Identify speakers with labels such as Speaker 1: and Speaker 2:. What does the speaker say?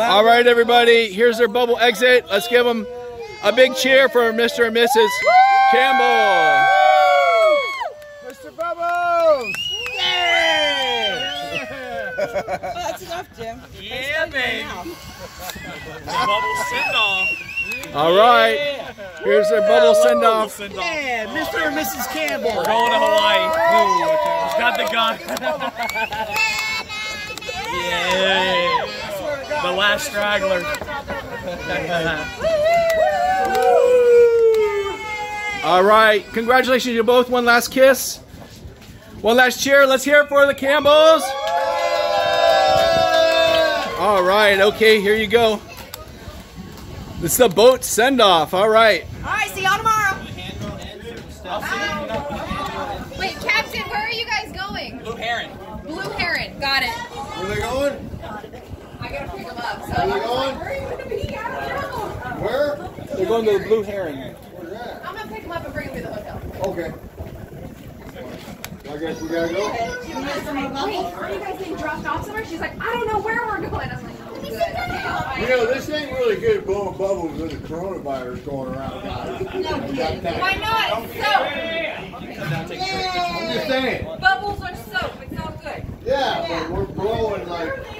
Speaker 1: All right, everybody. Here's their bubble exit. Let's give them a big cheer for Mr. and Mrs. Campbell.
Speaker 2: Mr. Bubbles!
Speaker 3: Yay!
Speaker 4: That's enough, Jim.
Speaker 3: Yeah, baby. Bubble send-off.
Speaker 1: All right. Here's their bubble send-off.
Speaker 2: Yeah, Mr. and Mrs. Campbell.
Speaker 3: We're going to Hawaii. He's got the gun. Yeah. The last straggler.
Speaker 1: All right. Congratulations, you both. One last kiss. One last cheer. Let's hear it for the Campbells. All right. Okay, here you go. This is the boat send-off. All right.
Speaker 4: All right, see y'all tomorrow.
Speaker 5: Wait, Captain, where are you guys going?
Speaker 3: Blue Heron.
Speaker 5: Blue Heron. Got it.
Speaker 6: Where are they going?
Speaker 5: I gotta pick them up. So
Speaker 6: Where are they going?
Speaker 5: where are you gonna be? I don't know.
Speaker 6: Where?
Speaker 1: They're going to the Blue Heron.
Speaker 6: Where's that?
Speaker 5: I'm gonna pick them up and bring them to the hotel.
Speaker 6: Okay. I guess we gotta go.
Speaker 5: Wait, are you guys being dropped off somewhere? She's like, I don't know where we're going. I was like, oh, good. Okay.
Speaker 6: You know, this ain't really good blowing bubbles with the coronavirus going around, guys.
Speaker 5: Why not? It's soap.
Speaker 6: I'm just saying.
Speaker 5: Bubbles are soap. It's all good.
Speaker 6: Yeah, but we're blowing like